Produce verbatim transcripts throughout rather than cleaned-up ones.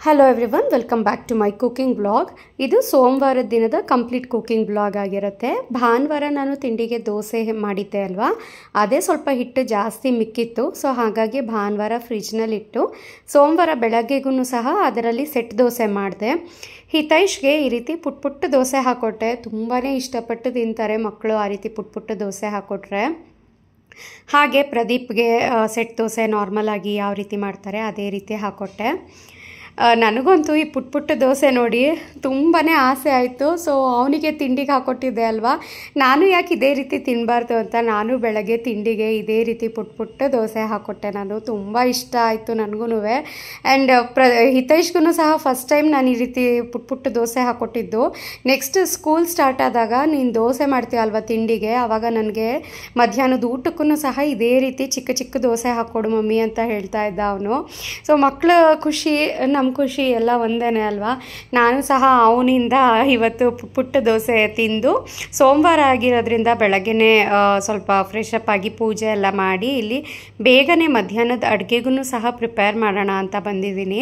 Hello everyone, welcome back to my cooking blog. ಇದು ಸೋಮವಾರದ ದಿನದ ಕಂಪ್ಲೀಟ್ ಕುಕಿಂಗ್ ಬ್ಲಾಗ್ ಆಗಿರುತ್ತೆ. ಭಾನುವಾರ ನಾನು ತಿಂಡಿಗೆ ದೋಸೆ ಮಾಡಿದ್ದೆ ಅಲ್ವಾ, ಅದೇ ಸ್ವಲ್ಪ ಹಿಟ್ಟು ಜಾಸ್ತಿ ಮಿಕ್ಕಿತ್ತು. ಸೊ ಹಾಗಾಗಿ ಭಾನುವಾರ ಫ್ರಿಜ್ನಲ್ಲಿಟ್ಟು ಸೋಮವಾರ ಬೆಳಗ್ಗೆಗೂ ಸಹ ಅದರಲ್ಲಿ ಸೆಟ್ ದೋಸೆ ಮಾಡಿದೆ. ಹಿತೈಷ್ಗೆ ಈ ರೀತಿ ಪುಟ್ ಪುಟ್ಟ ದೋಸೆ ಹಾಕ್ಕೊಟ್ಟೆ. ತುಂಬಾ ಇಷ್ಟಪಟ್ಟು ತಿಂತಾರೆ ಮಕ್ಕಳು ಆ ರೀತಿ ಪುಟ್ ಪುಟ್ಟ ದೋಸೆ ಹಾಕ್ಕೊಟ್ರೆ. ಹಾಗೆ ಪ್ರದೀಪ್ಗೆ ಸೆಟ್ ದೋಸೆ ನಾರ್ಮಲ್ ಆಗಿ ಯಾವ ರೀತಿ ಮಾಡ್ತಾರೆ ಅದೇ ರೀತಿ ಹಾಕ್ಕೊಟ್ಟೆ. ನನಗಂತೂ ಈ ಪುಟ್ ಪುಟ್ಟ ದೋಸೆ ನೋಡಿ ತುಂಬಾ ಆಸೆ ಆಯಿತು. ಸೊ ಅವನಿಗೆ ತಿಂಡಿಗೆ ಹಾಕ್ಕೊಟ್ಟಿದ್ದೆ ಅಲ್ವಾ, ನಾನು ಯಾಕೆ ಇದೇ ರೀತಿ ತಿನ್ನಬಾರ್ದು ಅಂತ ನಾನು ಬೆಳಗ್ಗೆ ತಿಂಡಿಗೆ ಇದೇ ರೀತಿ ಪುಟ್ ಪುಟ್ಟ ದೋಸೆ ಹಾಕ್ಕೊಟ್ಟೆ. ನಾನು ತುಂಬ ಇಷ್ಟ ಆಯಿತು ನನಗೂ. ಆ್ಯಂಡ್ ಪ್ರ ಹಿತೈಷ್ಗೂ ಸಹ ಫಸ್ಟ್ ಟೈಮ್ ನಾನು ಈ ರೀತಿ ಪುಟ್ ಪುಟ್ಟ ದೋಸೆ ಹಾಕ್ಕೊಟ್ಟಿದ್ದು. ನೆಕ್ಸ್ಟ್ ಸ್ಕೂಲ್ ಸ್ಟಾರ್ಟ್ ಆದಾಗ ನೀನು ದೋಸೆ ಮಾಡ್ತೀಯ ಅಲ್ವಾ ತಿಂಡಿಗೆ, ಆವಾಗ ನನಗೆ ಮಧ್ಯಾಹ್ನದ ಊಟಕ್ಕೂ ಸಹ ಇದೇ ರೀತಿ ಚಿಕ್ಕ ಚಿಕ್ಕ ದೋಸೆ ಹಾಕ್ಕೊಡು ಮಮ್ಮಿ ಅಂತ ಹೇಳ್ತಾ ಇದ್ದ ಅವನು. ಸೊ ಮಕ್ಕಳ ಖುಷಿ ನಮ್ಮ ಖುಷಿ ಎಲ್ಲ ಒಂದೇ ಅಲ್ವಾ. ನಾನು ಸಹ ಅವನಿಂದ ಇವತ್ತು ಪುಟ್ಟ ದೋಸೆ ತಿಂದು, ಸೋಮವಾರ ಆಗಿರೋದ್ರಿಂದ ಬೆಳಗ್ಗೆನೇ ಸ್ವಲ್ಪ ಫ್ರೆಶ್ ಅಪ್ ಆಗಿ ಪೂಜೆ ಎಲ್ಲ ಮಾಡಿ ಇಲ್ಲಿ ಬೇಗನೆ ಮಧ್ಯಾಹ್ನದ ಅಡುಗೆಗೂ ಸಹ ಪ್ರಿಪೇರ್ ಮಾಡೋಣ ಅಂತ ಬಂದಿದ್ದೀನಿ.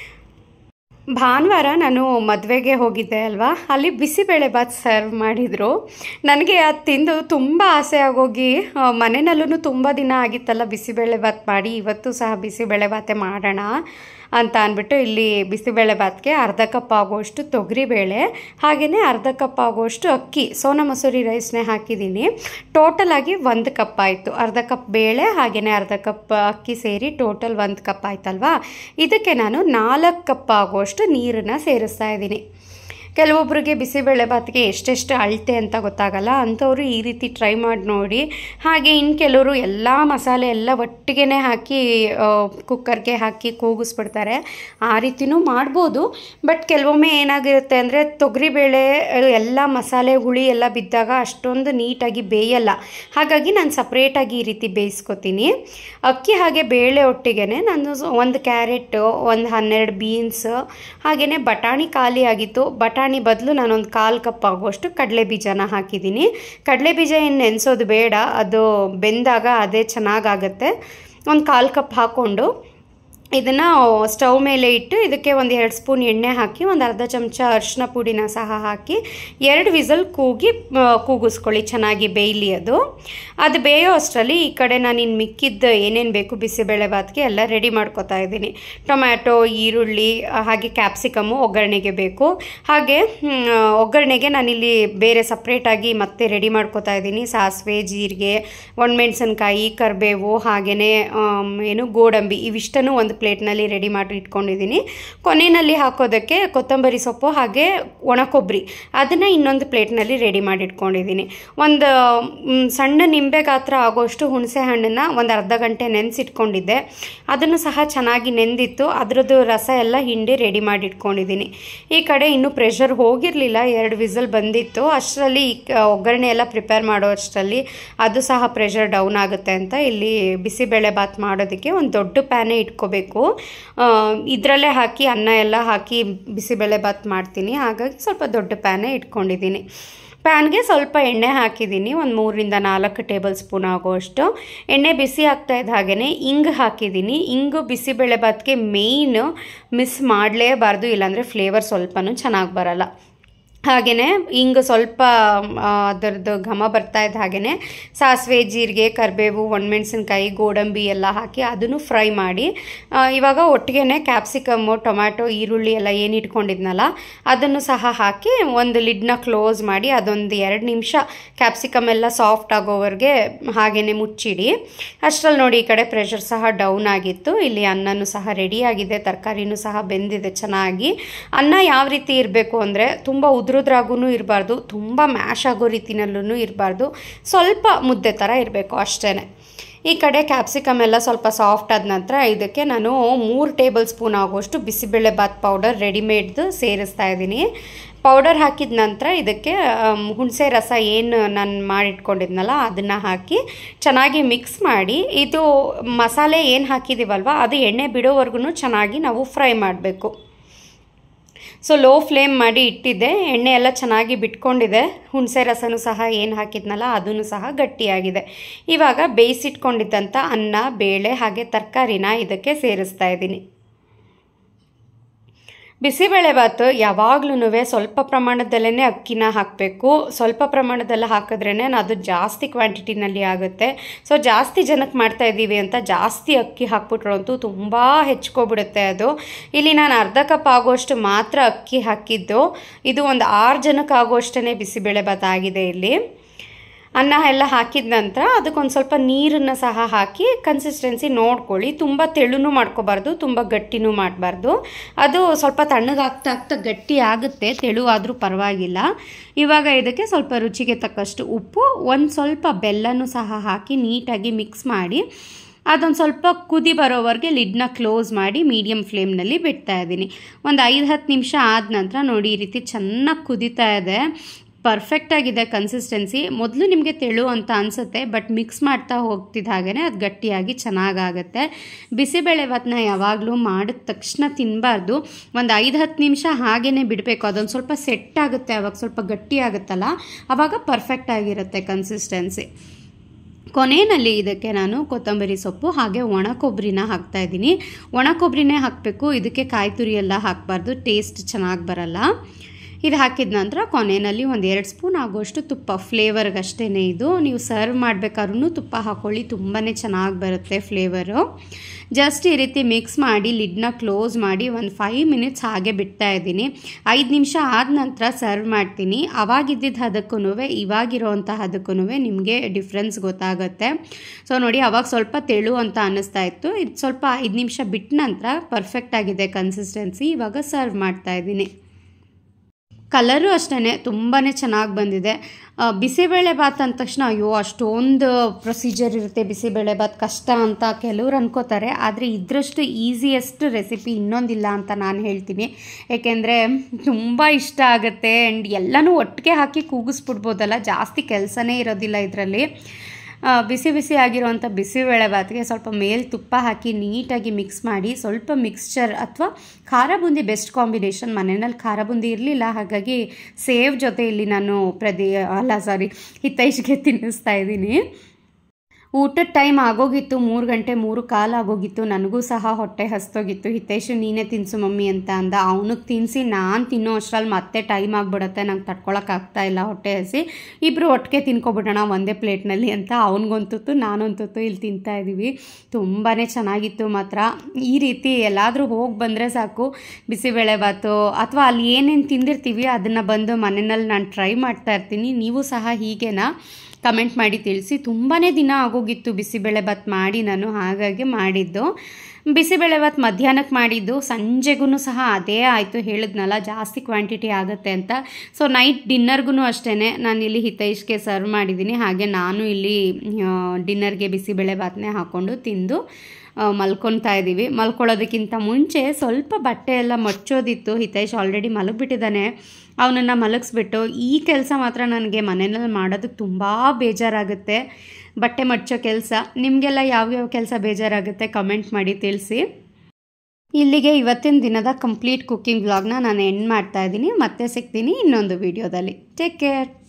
ಭಾನುವಾರ ನಾನು ಮದುವೆಗೆ ಹೋಗಿದ್ದೆ ಅಲ್ವಾ, ಅಲ್ಲಿ ಬಿಸಿಬೇಳೆ ಬಾತ್ ಸರ್ವ್ ಮಾಡಿದರು. ನನಗೆ ಅದು ತಿಂದು ತುಂಬ ಆಸೆ ಆಗೋಗಿ ಮನೆಯಲ್ಲೂ ತುಂಬ ದಿನ ಆಗಿತ್ತಲ್ಲ ಬಿಸಿಬೇಳೆ ಬಾತ್ ಮಾಡಿ, ಇವತ್ತು ಸಹ ಬಿಸಿಬೇಳೆ ಬಾತೆ ಮಾಡೋಣ ಅಂತ ಅಂದ್ಬಿಟ್ಟು ಇಲ್ಲಿ ಬಿಸಿಬೇಳೆ ಬಾತ್ಗೆ ಅರ್ಧ ಕಪ್ ಆಗೋಷ್ಟು ತೊಗರಿಬೇಳೆ ಹಾಗೆಯೇ ಅರ್ಧ ಕಪ್ ಆಗೋಷ್ಟು ಅಕ್ಕಿ ಸೋನಾ ಮಸೂರಿ ರೈಸ್ನೇ ಹಾಕಿದ್ದೀನಿ. ಟೋಟಲ್ ಆಗಿ ಒಂದು ಕಪ್ ಆಯಿತು. ಅರ್ಧ ಕಪ್ ಬೇಳೆ ಹಾಗೆಯೇ ಅರ್ಧ ಕಪ್ ಅಕ್ಕಿ ಸೇರಿ ಟೋಟಲ್ ಒಂದು ಕಪ್ ಆಯ್ತಲ್ವಾ. ಇದಕ್ಕೆ ನಾನು ನಾಲ್ಕು ಕಪ್ ಆಗೋಷ್ಟು ನೀರನ್ನು ಸೇರಿಸ್ತಾ ಇದ್ದೀನಿ. ಕೆಲವೊಬ್ಬರಿಗೆ ಬಿಸಿಬೇಳೆ ಬಾತ್ಗೆ ಎಷ್ಟೆಷ್ಟು ಅಳತೆ ಅಂತ ಗೊತ್ತಾಗಲ್ಲ, ಅಂಥವರು ಈ ರೀತಿ ಟ್ರೈ ಮಾಡಿ ನೋಡಿ. ಹಾಗೆ ಇನ್ನು ಕೆಲವರು ಎಲ್ಲ ಮಸಾಲೆ ಎಲ್ಲ ಒಟ್ಟಿಗೆ ಹಾಕಿ ಕುಕ್ಕರ್ಗೆ ಹಾಕಿ ಕೂಗಿಸ್ಬಿಡ್ತಾರೆ. ಆ ರೀತಿಯೂ ಮಾಡ್ಬೋದು. ಬಟ್ ಕೆಲವೊಮ್ಮೆ ಏನಾಗಿರುತ್ತೆ ಅಂದರೆ ತೊಗರಿಬೇಳೆ ಎಲ್ಲ ಮಸಾಲೆ ಹುಳಿ ಎಲ್ಲ ಬಿದ್ದಾಗ ಅಷ್ಟೊಂದು ನೀಟಾಗಿ ಬೇಯಲ್ಲ. ಹಾಗಾಗಿ ನಾನು ಸಪ್ರೇಟಾಗಿ ಈ ರೀತಿ ಬೇಯಿಸ್ಕೊತೀನಿ. ಅಕ್ಕಿ ಹಾಗೆ ಬೇಳೆ ಒಟ್ಟಿಗೆ ನಾನು ಒಂದು ಕ್ಯಾರೆಟು, ಒಂದು ಹನ್ನೆರಡು ಬೀನ್ಸ್ ಹಾಗೆಯೇ ಬಟಾಣಿ ಖಾಲಿ ಆಗಿತ್ತು. ಬಟಾಣಿ ಬದಲು ನಾನೊಂದು ಕಾಲು ಕಪ್ ಆಗುವಷ್ಟು ಕಡಲೆ ಬೀಜನ ಹಾಕಿದ್ದೀನಿ. ಕಡಲೆ ಬೀಜ ಏನು ನೆನೆಸೋದು ಬೇಡ, ಅದು ಬೆಂದಾಗ ಅದೇ ಚೆನ್ನಾಗಾಗತ್ತೆ. ಒಂದು ಕಾಲು ಕಪ್ ಹಾಕ್ಕೊಂಡು ಇದನ್ನು ಸ್ಟವ್ ಮೇಲೆ ಇಟ್ಟು ಇದಕ್ಕೆ ಒಂದು ಎರಡು ಸ್ಪೂನ್ ಎಣ್ಣೆ ಹಾಕಿ ಒಂದು ಅರ್ಧ ಚಮಚ ಅರಿಶಿನ ಪುಡಿನ ಸಹ ಹಾಕಿ ಎರಡು ವಿಸಲ್ ಕೂಗಿ ಕೂಗಿಸ್ಕೊಳ್ಳಿ, ಚೆನ್ನಾಗಿ ಬೇಯಲಿ ಅದು. ಅದು ಬೇಯೋ ಅಷ್ಟರಲ್ಲಿ ಈ ಕಡೆ ನಾನು ಇನ್ನು ಮಿಕ್ಕಿದ್ದು ಏನೇನು ಬೇಕು ಬಿಸಿಬೇಳೆ ಬಾತ್ಗೆ ಎಲ್ಲ ರೆಡಿ ಮಾಡ್ಕೊತಾ ಇದ್ದೀನಿ. ಟೊಮ್ಯಾಟೊ, ಈರುಳ್ಳಿ ಹಾಗೆ ಕ್ಯಾಪ್ಸಿಕಮ್ಮು ಒಗ್ಗರಣೆಗೆ ಬೇಕು. ಹಾಗೆ ಒಗ್ಗರಣೆಗೆ ನಾನಿಲ್ಲಿ ಬೇರೆ ಸಪ್ರೇಟಾಗಿ ಮತ್ತೆ ರೆಡಿ ಮಾಡ್ಕೊತಾ ಇದ್ದೀನಿ. ಸಾಸಿವೆ, ಜೀರಿಗೆ, ಒಣಮೆಣಸಿನ್ಕಾಯಿ, ಕರಿಬೇವು ಹಾಗೆಯೇ ಏನು ಗೋಡಂಬಿ ಇವಿಷ್ಟನ್ನು ಒಂದು ಪ್ಲೇಟ್ನಲ್ಲಿ ರೆಡಿ ಮಾಡಿ ಇಟ್ಕೊಂಡಿದ್ದೀನಿ. ಕೊನೆಯಲ್ಲಿ ಹಾಕೋದಕ್ಕೆ ಕೊತ್ತಂಬರಿ ಸೊಪ್ಪು ಹಾಗೆ ಒಣ ಕೊಬ್ಬರಿ ಅದನ್ನು ಇನ್ನೊಂದು ಪ್ಲೇಟ್ನಲ್ಲಿ ರೆಡಿ ಮಾಡಿ ಇಟ್ಕೊಂಡಿದ್ದೀನಿ. ಒಂದು ಸಣ್ಣ ನಿಂಬೆ ಗಾತ್ರ ಆಗೋಷ್ಟು ಹುಣಸೆ ಹಣ್ಣನ್ನು ಒಂದು ಅರ್ಧ ಗಂಟೆ ನೆನೆಸಿಟ್ಕೊಂಡಿದ್ದೆ. ಅದನ್ನು ಸಹ ಚೆನ್ನಾಗಿ ನೆಂದಿತ್ತು, ಅದರದ್ದು ರಸ ಎಲ್ಲ ಹಿಂಡಿ ರೆಡಿ ಮಾಡಿ ಇಟ್ಕೊಂಡಿದ್ದೀನಿ. ಈ ಕಡೆ ಇನ್ನೂ ಪ್ರೆಷರ್ ಹೋಗಿರಲಿಲ್ಲ, ಎರಡು ವಿಸಲ್ ಬಂದಿತ್ತು. ಅಷ್ಟರಲ್ಲಿ ಒಗ್ಗರಣೆ ಎಲ್ಲ ಪ್ರಿಪೇರ್ ಮಾಡೋ ಅಷ್ಟರಲ್ಲಿ ಅದು ಸಹ ಪ್ರೆಷರ್ ಡೌನ್ ಆಗುತ್ತೆ ಅಂತ ಇಲ್ಲಿ ಬಿಸಿಬೇಳೆ ಬಾತ್ ಮಾಡೋದಕ್ಕೆ ಒಂದು ದೊಡ್ಡ ಪ್ಯಾನೇ ಇಟ್ಕೋಬೇಕು. ಇದರಲ್ಲೇ ಹಾಕಿ ಅನ್ನ ಎಲ್ಲ ಹಾಕಿ ಬಿಸಿಬೇಳೆ ಬಾತ್ ಮಾಡ್ತೀನಿ. ಹಾಗಾಗಿ ಸ್ವಲ್ಪ ದೊಡ್ಡ ಪ್ಯಾನೇ ಇಟ್ಕೊಂಡಿದ್ದೀನಿ. ಪ್ಯಾನ್ಗೆ ಸ್ವಲ್ಪ ಎಣ್ಣೆ ಹಾಕಿದ್ದೀನಿ, ಒಂದು ಮೂರರಿಂದ ನಾಲ್ಕು ಟೇಬಲ್ ಸ್ಪೂನ್ ಆಗೋಷ್ಟು. ಎಣ್ಣೆ ಬಿಸಿ ಆಗ್ತಾ ಇದ್ದ ಹಾಗೆಯೇ ಇಂಗು ಹಾಕಿದ್ದೀನಿ. ಇಂಗು ಬಿಸಿಬೇಳೆ ಬಾತ್ಗೆ ಮೇಯ್ನ್ ಮಿಸ್ ಮಾಡಲೇಬಾರ್ದು, ಇಲ್ಲಾಂದರೆ ಫ್ಲೇವರ್ ಸ್ವಲ್ಪನೂ ಚೆನ್ನಾಗಿ ಬರಲ್ಲ. ಹಾಗೆಯೇ ಹಿಂಗೆ ಸ್ವಲ್ಪ ಅದರದ್ದು ಘಮ ಬರ್ತಾ ಇದ್ದ ಹಾಗೆಯೇ ಸಾಸಿವೆ, ಜೀರಿಗೆ, ಕರಿಬೇವು, ಒಣಮೆಣಸಿನ್ಕಾಯಿ, ಗೋಡಂಬಿ ಎಲ್ಲ ಹಾಕಿ ಅದನ್ನು ಫ್ರೈ ಮಾಡಿ ಇವಾಗ ಒಟ್ಟಿಗೆ ಕ್ಯಾಪ್ಸಿಕಮ್ಮು, ಟೊಮ್ಯಾಟೊ, ಈರುಳ್ಳಿ ಎಲ್ಲ ಏನು ಇಟ್ಕೊಂಡಿದ್ನಲ್ಲ ಅದನ್ನು ಸಹ ಹಾಕಿ ಒಂದು ಲಿಡ್ನ ಕ್ಲೋಸ್ ಮಾಡಿ ಅದೊಂದು ಎರಡು ನಿಮಿಷ ಕ್ಯಾಪ್ಸಿಕಮ್ ಎಲ್ಲ ಸಾಫ್ಟ್ ಆಗೋವರೆಗೆ ಹಾಗೆಯೇ ಮುಚ್ಚಿಡಿ. ಅಷ್ಟರಲ್ಲಿ ನೋಡಿ ಈ ಕಡೆ ಪ್ರೆಷರ್ ಸಹ ಡೌನ್ ಆಗಿತ್ತು. ಇಲ್ಲಿ ಅನ್ನನೂ ಸಹ ರೆಡಿಯಾಗಿದೆ, ತರಕಾರಿನೂ ಸಹ ಬೆಂದಿದೆ ಚೆನ್ನಾಗಿ. ಅನ್ನ ಯಾವ ರೀತಿ ಇರಬೇಕು ಅಂದರೆ ತುಂಬ ಉದ್ರುದ್ರಾಗೂ ಇರಬಾರ್ದು, ತುಂಬ ಮ್ಯಾಶ್ ಆಗೋ ರೀತಿನಲ್ಲೂ ಇರಬಾರ್ದು, ಸ್ವಲ್ಪ ಮುದ್ದೆ ಥರ ಇರಬೇಕು ಅಷ್ಟೇ. ಈ ಕಡೆ ಕ್ಯಾಪ್ಸಿಕಮ್ ಎಲ್ಲ ಸ್ವಲ್ಪ ಸಾಫ್ಟ್ ಆದ ನಂತರ ಇದಕ್ಕೆ ನಾನು ಮೂರು ಟೇಬಲ್ ಸ್ಪೂನ್ ಆಗೋಷ್ಟು ಬಿಸಿಬೇಳೆ ಬಾತ್ ಪೌಡರ್ ರೆಡಿಮೇಡ್ದು ಸೇರಿಸ್ತಾ ಇದ್ದೀನಿ. ಪೌಡರ್ ಹಾಕಿದ ನಂತರ ಇದಕ್ಕೆ ಹುಣಸೆ ರಸ ಏನು ನಾನು ಮಾಡಿಟ್ಕೊಂಡಿದ್ನಲ್ಲ ಅದನ್ನು ಹಾಕಿ ಚೆನ್ನಾಗಿ ಮಿಕ್ಸ್ ಮಾಡಿ, ಇದು ಮಸಾಲೆ ಏನು ಹಾಕಿದ್ದೀವಲ್ವ ಅದು ಎಣ್ಣೆ ಬಿಡೋವರೆಗೂ ಚೆನ್ನಾಗಿ ನಾವು ಫ್ರೈ ಮಾಡಬೇಕು. ಸೊ ಲೋ ಫ್ಲೇಮ್ ಮಾಡಿ ಇಟ್ಟಿದ್ದೆ, ಎಣ್ಣೆ ಎಲ್ಲ ಚೆನ್ನಾಗಿ ಬಿಟ್ಕೊಂಡಿದೆ. ಹುಣಸೆ ರಸನೂ ಸಹ ಏನು ಹಾಕಿದ್ನಲ್ಲ ಅದೂ ಸಹ ಗಟ್ಟಿಯಾಗಿದೆ. ಇವಾಗ ಬೇಯಿಸಿಟ್ಕೊಂಡಿದ್ದಂಥ ಅನ್ನ, ಬೇಳೆ ಹಾಗೆ ತರಕಾರಿನ ಇದಕ್ಕೆ ಸೇರಿಸ್ತಾ ಇದ್ದೀನಿ. ಬಿಸಿಬೇಳೆಭಾತು ಯಾವಾಗ್ಲೂ ಸ್ವಲ್ಪ ಪ್ರಮಾಣದಲ್ಲೇ ಅಕ್ಕಿನ ಹಾಕಬೇಕು. ಸ್ವಲ್ಪ ಪ್ರಮಾಣದಲ್ಲಿ ಹಾಕಿದ್ರೇ ಅದು ಜಾಸ್ತಿ ಕ್ವಾಂಟಿಟಿನಲ್ಲಿ ಆಗುತ್ತೆ. ಸೊ ಜಾಸ್ತಿ ಜನಕ್ಕೆ ಮಾಡ್ತಾ ಇದ್ದೀವಿ ಅಂತ ಜಾಸ್ತಿ ಅಕ್ಕಿ ಹಾಕ್ಬಿಟ್ರು ಅಂತೂ ತುಂಬ ಹೆಚ್ಕೊಬಿಡುತ್ತೆ ಅದು. ಇಲ್ಲಿ ನಾನು ಅರ್ಧ ಕಪ್ ಆಗೋಷ್ಟು ಮಾತ್ರ ಅಕ್ಕಿ ಹಾಕಿದ್ದು. ಇದು ಒಂದು ಆರು ಜನಕ್ಕೆ ಆಗೋಷ್ಟೇ ಬಿಸಿಬೇಳೆಭಾತು ಆಗಿದೆ. ಇಲ್ಲಿ ಅನ್ನ ಎಲ್ಲ ಹಾಕಿದ ನಂತರ ಅದಕ್ಕೊಂದು ಸ್ವಲ್ಪ ನೀರನ್ನು ಸಹ ಹಾಕಿ ಕನ್ಸಿಸ್ಟೆನ್ಸಿ ನೋಡ್ಕೊಳ್ಳಿ. ತುಂಬ ತೆಳುನೂ ಮಾಡ್ಕೋಬಾರ್ದು, ತುಂಬ ಗಟ್ಟಿನೂ ಮಾಡಬಾರ್ದು. ಅದು ಸ್ವಲ್ಪ ತಣ್ಣಗಾಗ್ತಾ ಆಗ್ತಾ ಗಟ್ಟಿ ಆಗುತ್ತೆ, ತೆಳು ಆದರೂ ಪರವಾಗಿಲ್ಲ. ಇವಾಗ ಇದಕ್ಕೆ ಸ್ವಲ್ಪ ರುಚಿಗೆ ತಕ್ಕಷ್ಟು ಉಪ್ಪು, ಒಂದು ಸ್ವಲ್ಪ ಬೆಲ್ಲನೂ ಸಹ ಹಾಕಿ ನೀಟಾಗಿ ಮಿಕ್ಸ್ ಮಾಡಿ ಅದೊಂದು ಸ್ವಲ್ಪ ಕುದಿ ಬರೋವರೆಗೆ ಲಿಡ್ನ ಕ್ಲೋಸ್ ಮಾಡಿ ಮೀಡಿಯಮ್ ಫ್ಲೇಮ್ನಲ್ಲಿ ಬಿಡ್ತಾ ಇದ್ದೀನಿ. ಒಂದು ಐದು ಹತ್ತು ನಿಮಿಷ ಆದ ನಂತರ ನೋಡಿ ಈ ರೀತಿ ಚೆನ್ನಾಗಿ ಕುದೀತಾ ಇದೆ. ಪರ್ಫೆಕ್ಟಾಗಿದೆ ಕನ್ಸಿಸ್ಟೆನ್ಸಿ. ಮೊದಲು ನಿಮಗೆ ತೆಳು ಅಂತ ಅನಿಸುತ್ತೆ, ಬಟ್ ಮಿಕ್ಸ್ ಮಾಡ್ತಾ ಹೋಗ್ತಿದ್ದ ಹಾಗೇ ಅದು ಗಟ್ಟಿಯಾಗಿ ಚೆನ್ನಾಗಾಗುತ್ತೆ. ಬಿಸಿಬೇಳೆಭಾತನ್ನ ಯಾವಾಗಲೂ ಮಾಡಿದ ತಕ್ಷಣ ತಿನ್ನಬಾರ್ದು. ಒಂದು ಐದು ಹತ್ತು ನಿಮಿಷ ಹಾಗೇ ಬಿಡಬೇಕು. ಅದೊಂದು ಸ್ವಲ್ಪ ಸೆಟ್ ಆಗುತ್ತೆ, ಆವಾಗ ಸ್ವಲ್ಪ ಗಟ್ಟಿ ಆಗುತ್ತಲ್ಲ, ಆವಾಗ ಪರ್ಫೆಕ್ಟಾಗಿರುತ್ತೆ ಕನ್ಸಿಸ್ಟೆನ್ಸಿ. ಕೊನೆಯಲ್ಲಿ ಇದಕ್ಕೆ ನಾನು ಕೊತ್ತಂಬರಿ ಸೊಪ್ಪು ಹಾಗೆ ಒಣ ಕೊಬ್ಬರಿನ ಹಾಕ್ತಾಯಿದ್ದೀನಿ. ಒಣ ಕೊಬ್ಬರಿನೇ ಹಾಕಬೇಕು, ಇದಕ್ಕೆ ಕಾಯಿ ತುರಿ ಎಲ್ಲ ಹಾಕಬಾರ್ದು, ಟೇಸ್ಟ್ ಚೆನ್ನಾಗಿ ಬರಲ್ಲ. ಇದು ಹಾಕಿದ ನಂತರ ಕೊನೆಯಲ್ಲಿ ಒಂದು ಎರಡು ಸ್ಪೂನ್ ಆಗೋಷ್ಟು ತುಪ್ಪ, ಫ್ಲೇವರ್ಗಷ್ಟೇ ಇದು. ನೀವು ಸರ್ವ್ ಮಾಡಬೇಕಾದ್ರೂ ತುಪ್ಪ ಹಾಕ್ಕೊಳ್ಳಿ, ತುಂಬಾ ಚೆನ್ನಾಗಿ ಬರುತ್ತೆ ಫ್ಲೇವರು. ಜಸ್ಟ್ ಈ ರೀತಿ ಮಿಕ್ಸ್ ಮಾಡಿ ಲಿಡ್ನ ಕ್ಲೋಸ್ ಮಾಡಿ ಒಂದು ಫೈವ್ ಮಿನಿಟ್ಸ್ ಹಾಗೆ ಬಿಡ್ತಾ ಇದ್ದೀನಿ. ಐದು ನಿಮಿಷ ಆದ ನಂತರ ಸರ್ವ್ ಮಾಡ್ತೀನಿ. ಅವಾಗಿದ್ದಿದ್ದು ಹದಕ್ಕೂ ಇವಾಗಿರೋವಂಥ ಹದಕ್ಕೂ ನಿಮಗೆ ಡಿಫ್ರೆನ್ಸ್ ಗೊತ್ತಾಗುತ್ತೆ. ಸೊ ನೋಡಿ, ಅವಾಗ ಸ್ವಲ್ಪ ತೆಳು ಅಂತ ಅನ್ನಿಸ್ತಾ ಇತ್ತು. ಇದು ಸ್ವಲ್ಪ ಐದು ನಿಮಿಷ ಬಿಟ್ಟ ನಂತರ ಪರ್ಫೆಕ್ಟಾಗಿದೆ ಕನ್ಸಿಸ್ಟೆನ್ಸಿ. ಇವಾಗ ಸರ್ವ್ ಮಾಡ್ತಾ ಇದ್ದೀನಿ. ಕಲರು ಅಷ್ಟೇ ತುಂಬಾ ಚೆನ್ನಾಗಿ ಬಂದಿದೆ. ಬಿಸಿಬೇಳೆಭಾತು ಅಂದ ತಕ್ಷಣ ಅಯ್ಯೋ ಅಷ್ಟೊಂದು ಪ್ರೊಸೀಜರ್ ಇರುತ್ತೆ, ಬಿಸಿಬೇಳೆಭಾತು ಕಷ್ಟ ಅಂತ ಕೆಲವ್ರು ಅನ್ಕೋತಾರೆ. ಆದರೆ ಇದರಷ್ಟು ಈಸಿಯೆಸ್ಟ್ ರೆಸಿಪಿ ಇನ್ನೊಂದಿಲ್ಲ ಅಂತ ನಾನು ಹೇಳ್ತೀನಿ. ಏಕೆಂದರೆ ತುಂಬ ಇಷ್ಟ ಆಗುತ್ತೆ. ಆ್ಯಂಡ್ ಎಲ್ಲನೂ ಒಟ್ಟಿಗೆ ಹಾಕಿ ಕೂಗಿಸ್ಬಿಡ್ಬೋದಲ್ಲ, ಜಾಸ್ತಿ ಕೆಲಸನೇ ಇರೋದಿಲ್ಲ ಇದರಲ್ಲಿ. ಬಿಸಿ ಬಿಸಿ ಆಗಿರುವಂಥ ಬಿಸಿಬೇಳೆಭಾತಿಗೆ ಸ್ವಲ್ಪ ಮೇಲೆ ತುಪ್ಪ ಹಾಕಿ ನೀಟಾಗಿ ಮಿಕ್ಸ್ ಮಾಡಿ, ಸ್ವಲ್ಪ ಮಿಕ್ಸ್ಚರ್ ಅಥವಾ ಖಾರ ಬೂಂದಿ ಬೆಸ್ಟ್ ಕಾಂಬಿನೇಷನ್. ಮನೆಯಲ್ಲಿ ಖಾರ ಬೂಂದಿ ಇರಲಿಲ್ಲ, ಹಾಗಾಗಿ ಸೇವ್ ಜೊತೆ ಇಲ್ಲಿ ನಾನು ಪ್ರದಿ ಅಲ್ಲ ಸಾರಿ ಹಿತೈಷ್ಗೆ ತಿನ್ನಿಸ್ತಾ ಇದ್ದೀನಿ. ಊಟದ ಟೈಮ್ ಆಗೋಗಿತ್ತು, ಮೂರು ಗಂಟೆ ಮೂರು ಕಾಲು ಆಗೋಗಿತ್ತು. ನನಗೂ ಸಹ ಹೊಟ್ಟೆ ಹಸ್ತೋಗಿತ್ತು. ಹಿತೈಷು ನೀನೇ ತಿನ್ನಿಸು ಮಮ್ಮಿ ಅಂತ ಅಂದ. ಅವನಿಗೆ ತಿನ್ನಿಸಿ ನಾನು ತಿನ್ನೋ ಅಷ್ಟರಲ್ಲಿ ಮತ್ತೆ ಟೈಮ್ ಆಗಿಬಿಡುತ್ತೆ, ನಂಗೆ ತಡ್ಕೊಳಕ್ಕಾಗ್ತಾ ಇಲ್ಲ ಹೊಟ್ಟೆ ಹಸಿ. ಇಬ್ಬರು ಒಟ್ಟಿಗೆ ತಿನ್ಕೊಬಿಡೋಣ ಒಂದೇ ಪ್ಲೇಟ್ನಲ್ಲಿ ಅಂತ ಅವನಿಗೊಂತುತ್ತು ನಾನೊಂತುತ್ತು ಇಲ್ಲಿ ತಿಂತಾಯಿದ್ದೀವಿ. ತುಂಬಾ ಚೆನ್ನಾಗಿತ್ತು ಮಾತ್ರ. ಈ ರೀತಿ ಎಲ್ಲಾದರೂ ಹೋಗಿ ಬಂದರೆ ಸಾಕು, ಬಿಸಿಬೇಳೆಭಾತು ಅಥವಾ ಅಲ್ಲಿ ಏನೇನು ತಿಂದಿರ್ತೀವಿ ಅದನ್ನು ಬಂದು ಮನೆಯಲ್ಲಿ ನಾನು ಟ್ರೈ ಮಾಡ್ತಾ ಇರ್ತೀನಿ. ನೀವು ಸಹ ಹೀಗೇನಾ ಕಮೆಂಟ್ ಮಾಡಿ ತಿಳಿಸಿ. ತುಂಬಾ ದಿನ ಆಗೋಗಿತ್ತು ಬಿಸಿಬೇಳೆಭಾತು ಮಾಡಿ ನಾನು, ಹಾಗಾಗಿ ಮಾಡಿದ್ದು. ಬಿಸಿಬೇಳೆಭಾತು ಮಧ್ಯಾಹ್ನಕ್ಕೆ ಮಾಡಿದ್ದು, ಸಂಜೆಗೂ ಸಹ ಅದೇ ಆಯಿತು. ಹೇಳಿದ್ನಲ್ಲ ಜಾಸ್ತಿ ಕ್ವಾಂಟಿಟಿ ಆಗುತ್ತೆ ಅಂತ. ಸೊ ನೈಟ್ ಡಿನ್ನರ್ಗೂ ಅಷ್ಟೇ ನಾನು ಇಲ್ಲಿ ಹಿತೈಷ್ಗೆ ಸರ್ವ್ ಮಾಡಿದ್ದೀನಿ. ಹಾಗೆ ನಾನು ಇಲ್ಲಿ ಡಿನ್ನರ್ಗೆ ಬಿಸಿಬೇಳೆಭಾತನ್ನೇ ಹಾಕ್ಕೊಂಡು ತಿಂದು ಮಲ್ಕೊತಾ ಇದ್ದೀವಿ. ಮಲ್ಕೊಳ್ಳೋದಕ್ಕಿಂತ ಮುಂಚೆ ಸ್ವಲ್ಪ ಬಟ್ಟೆ ಎಲ್ಲ ಮಡ್ಚೋದಿತ್ತು. ಹಿತೈಷ್ ಆಲ್ರೆಡಿ ಮಲಗಿಬಿಟ್ಟಿದ್ದಾನೆ, ಅವನನ್ನು ಮಲಗಿಸ್ಬಿಟ್ಟು ಈ ಕೆಲಸ ಮಾತ್ರ ನನಗೆ ಮನೆಯಲ್ಲಿ ಮಾಡೋದಕ್ಕೆ ತುಂಬ ಬೇಜಾರಾಗುತ್ತೆ, ಬಟ್ಟೆ ಮಡ್ಚೋ ಕೆಲಸ. ನಿಮಗೆಲ್ಲ ಯಾವ್ಯಾವ ಕೆಲಸ ಬೇಜಾರಾಗುತ್ತೆ ಕಮೆಂಟ್ ಮಾಡಿ ತಿಳಿಸಿ. ಇಲ್ಲಿಗೆ ಇವತ್ತಿನ ದಿನದ ಕಂಪ್ಲೀಟ್ ಕುಕ್ಕಿಂಗ್ ವ್ಲಾಗ್ನ ನಾನು ಎಂಡ್ ಮಾಡ್ತಾ ಇದ್ದೀನಿ. ಮತ್ತೆ ಸಿಗ್ತೀನಿ ಇನ್ನೊಂದು ವಿಡಿಯೋದಲ್ಲಿ. Take care.